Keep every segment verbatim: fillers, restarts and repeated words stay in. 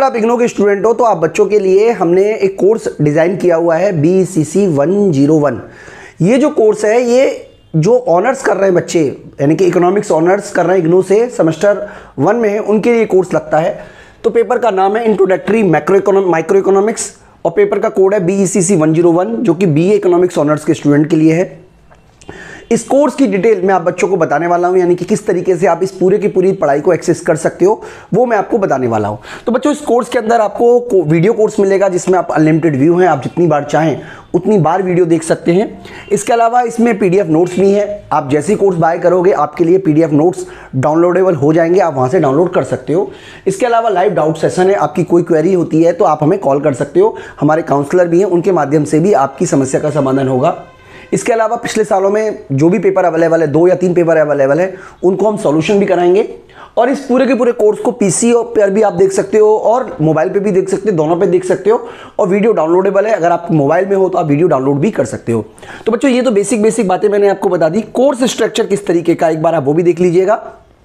आप इग्नू के स्टूडेंट हो तो आप बच्चों के लिए हमने एक कोर्स डिज़ाइन किया हुआ है B C C one zero one. ये जो कोर्स है ये जो ऑनर्स कर रहे हैं बच्चे, यानी कि इकोनॉमिक्स ऑनर्स कर रहे हैं इग्नू से, सेमेस्टर वन में है, उनके लिए कोर्स लगता है। तो पेपर का नाम है introductory macro economic micro economics और पेपर का कोड है B E C C one zero one, जो कि बी ए इकोनॉमिक्स ऑनर्स के स्टूडेंट के लिए है। इस कोर्स की डिटेल मैं आप बच्चों को बताने वाला हूं, यानी कि किस तरीके से आप इस पूरे की पूरी पढ़ाई को एक्सेस कर सकते हो वो मैं आपको बताने वाला हूं। तो बच्चों इस कोर्स के अंदर आपको वीडियो कोर्स मिलेगा जिसमें आप अनलिमिटेड व्यू हैं, आप जितनी बार चाहें उतनी बार वीडियो देख सकते हैं। इसके अलावा इसमें पीडीएफ नोट्स भी हैं, आप जैसे ही कोर्स बाय करोगे आपके लिए पीडीएफ नोट्स डाउनलोडेबल हो जाएंगे, आप वहां से डाउनलोड कर सकते हो। इसके अलावा लाइव डाउट सेशन है, आपकी कोई क्वेरी होती है तो आप हमें कॉल कर सकते हो, हमारे काउंसलर भी हैं, उनके माध्यम से भी आपकी समस्या का समाधान होगा। इसके अलावा पिछले सालों में जो भी पेपर अवेलेबल है, दो या तीन पेपर अवेलेबल है, उनको हम सॉल्यूशन भी कराएंगे। और इस पूरे के पूरे कोर्स को पीसी पर भी आप देख सकते हो और मोबाइल पे भी देख सकते हो, दोनों पे देख सकते हो। और वीडियो डाउनलोडेबल है, अगर आप मोबाइल में हो तो आप वीडियो डाउनलोड भी कर सकते हो। तो बच्चों ये तो बेसिक बेसिक बातें मैंने आपको बता दी। कोर्स स्ट्रक्चर किस तरीके का, एक बार आप वो भी देख लीजिएगा।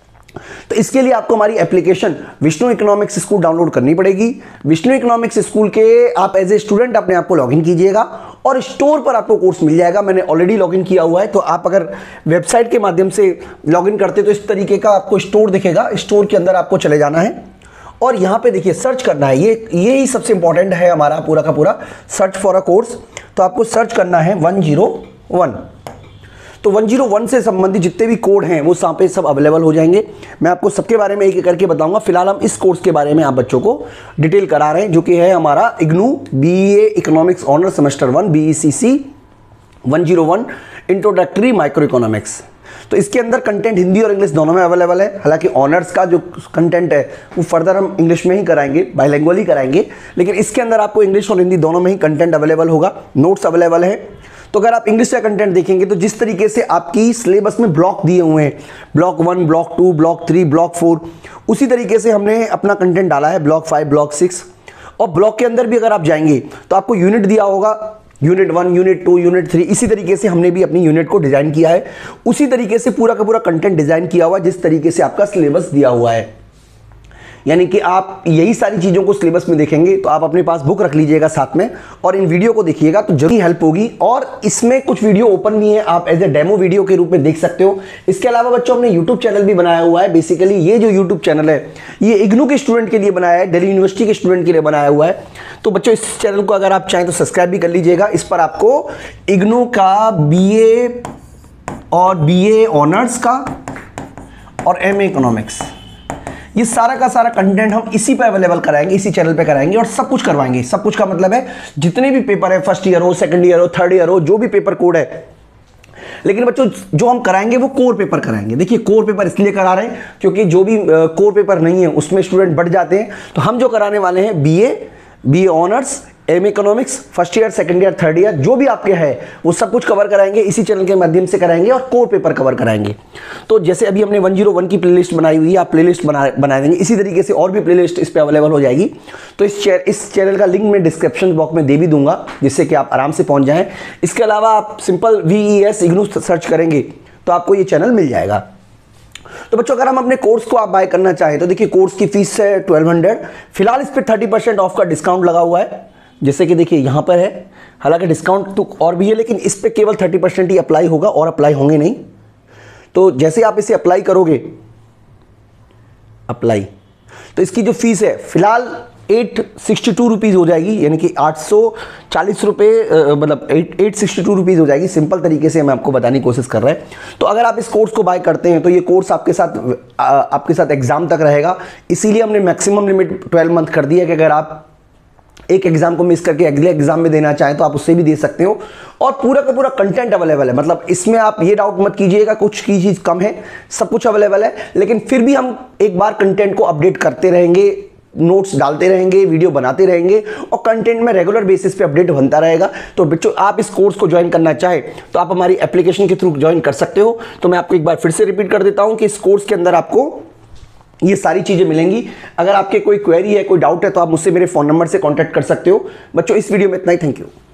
तो इसके लिए आपको हमारी application Vishnu economics school download करनी पड़ेगी। विष्णु इकोनॉमिक्स स्कूल के आप एज ए स्टूडेंट अपने आप को लॉगिन कीजिएगा और स्टोर पर आपको कोर्स मिल जाएगा। मैंने ऑलरेडी लॉगिन किया हुआ है, तो आप अगर वेबसाइट के माध्यम से लॉगिन करते तो इस तरीके का आपको स्टोर दिखेगा। स्टोर के अंदर आपको चले जाना है और यहाँ पे देखिए सर्च करना है, ये ये ही सबसे इंपॉर्टेंट है हमारा पूरा का पूरा, सर्च फॉर अ कोर्स। तो आपको सर्च करना है वन ज़ीरो वन। तो वन ज़ीरो वन से संबंधित जितने भी कोड हैं वो यहाँ पे सब अवेलेबल हो जाएंगे। मैं आपको सबके बारे में एक एक करके बताऊंगा। फिलहाल हम इस कोर्स के बारे में आप बच्चों को डिटेल करा रहे हैं, जो कि है हमारा IGNOU B A economics honour semester one B E C C one zero one introductory micro economics. तो इसके अंदर कंटेंट हिंदी और इंग्लिश दोनों में अवेलेबल है। हालांकि ऑनर्स का जो कंटेंट है वो फर्दर हम इंग्लिश में ही कराएंगे, बाइलिंगुअल ही कराएंगे, लेकिन इसके अंदर आपको इंग्लिश और हिंदी दोनों में ही कंटेंट अवेलेबल होगा, नोट्स अवेलेबल है। तो अगर आप इंग्लिश का कंटेंट देखेंगे तो जिस तरीके से आपकी सिलेबस में ब्लॉक दिए हुए हैं, block one, block two, block three, block four, उसी तरीके से हमने अपना कंटेंट डाला है, ब्लॉक फाइव, ब्लॉक सिक्स। और ब्लॉक के अंदर भी अगर आप जाएंगे तो आपको यूनिट दिया होगा, unit one, unit two, unit three, इसी तरीके से हमने भी अपनी यूनिट को डिजाइन किया है। उसी तरीके से पूरा का पूरा कंटेंट डिजाइन किया हुआ जिस तरीके से आपका सिलेबस दिया हुआ है। यानी कि आप यही सारी चीज़ों को सिलेबस में देखेंगे तो आप अपने पास बुक रख लीजिएगा साथ में और इन वीडियो को देखिएगा तो जरूर हेल्प होगी। और इसमें कुछ वीडियो ओपन भी है, आप एज ए डेमो वीडियो के रूप में देख सकते हो। इसके अलावा बच्चों हमने यूट्यूब चैनल भी बनाया हुआ है। बेसिकली ये जो यूट्यूब चैनल है ये इग्नू के स्टूडेंट के लिए बनाया है, दिल्ली यूनिवर्सिटी के स्टूडेंट के लिए बनाया हुआ है। तो बच्चों इस चैनल को अगर आप चाहें तो सब्सक्राइब भी कर लीजिएगा। इस पर आपको इग्नू का बी ए और बी ए ऑनर्स का और एम ए इकोनॉमिक्स, ये सारा का सारा कंटेंट हम इसी पे अवेलेबल कराएंगे, इसी चैनल पे कराएंगे और सब कुछ करवाएंगे। सब कुछ का मतलब है जितने भी पेपर है, फर्स्ट ईयर हो, सेकंड ईयर हो, थर्ड ईयर हो, जो भी पेपर कोड है, लेकिन बच्चों जो हम कराएंगे वो कोर पेपर कराएंगे। देखिए कोर पेपर इसलिए करा रहे हैं क्योंकि जो भी कोर पेपर नहीं है उसमें स्टूडेंट बढ़ जाते हैं। तो हम जो कराने वाले हैं B A, B A honours, M economics, first year, second year, third year, जो भी आपके है वो सब कुछ कवर कराएंगे, इसी चैनल के माध्यम से कराएंगे और कोर पेपर कवर कराएंगे। तो जैसे अभी हमने वन ज़ीरो वन की प्लेलिस्ट बनाई हुई है, आप प्लेलिस्ट बना बना देंगे, इसी तरीके से और भी प्लेलिस्ट इस पे अवेलेबल हो जाएगी। तो इस चैनल इस चैनल का लिंक मैं डिस्क्रिप्शन बॉक्स में दे भी दूंगा, जिससे कि आप आराम से पहुंच जाएं। इसके अलावा आप simple V E S IGNOU search करेंगे तो आपको ये चैनल मिल जाएगा। तो बच्चों अगर हम अपने कोर्स को आप बाय करना चाहें तो देखिए कोर्स की फीस है ट्वेल्व हंड्रेड। फिलहाल इस पर थर्टी परसेंट ऑफ का डिस्काउंट लगा हुआ है, जैसे कि देखिए यहाँ पर है। हालांकि डिस्काउंट तो और भी है लेकिन इस पे केवल थर्टी परसेंट ही अप्लाई होगा और अप्लाई होंगे नहीं। तो जैसे आप इसे अप्लाई करोगे, अप्लाई, तो इसकी जो फीस है फिलहाल एट सिक्सटी टू रुपीज़ हो जाएगी, यानी कि आठ सौ चालीस रुपये, मतलब eight eight sixty two rupees हो जाएगी। सिंपल तरीके से मैं आपको बताने की कोशिश कर रहा है। तो अगर आप इस कोर्स को बाय करते हैं तो ये कोर्स आपके साथ आ, आपके साथ एग्जाम तक रहेगा। इसीलिए हमने मैक्सिमम लिमिट ट्वेल्व मंथ कर दी है कि अगर आप एक एग्जाम को मिस करके अगले एग्जाम में देना चाहें तो आप उससे भी दे सकते हो। और पूरा का पूरा कंटेंट अवेलेबल है, मतलब इसमें आप ये डाउट मत कीजिएगा कुछ की चीज़ कम है, सब कुछ अवेलेबल है। लेकिन फिर भी हम एक बार कंटेंट को अपडेट करते रहेंगे, नोट्स डालते रहेंगे, वीडियो बनाते रहेंगे और कंटेंट में रेगुलर बेसिस पे अपडेट बनता रहेगा। तो बच्चों आप इस कोर्स को ज्वाइन करना चाहे तो आप हमारी एप्लीकेशन के थ्रू ज्वाइन कर सकते हो। तो मैं आपको एक बार फिर से रिपीट कर देता हूं कि इस कोर्स के अंदर आपको ये सारी चीजें मिलेंगी। अगर आपके कोई क्वेरी है, कोई डाउट है तो आप मुझसे मेरे फोन नंबर से कांटेक्ट कर सकते हो। बच्चों इस वीडियो में इतना ही, थैंक यू।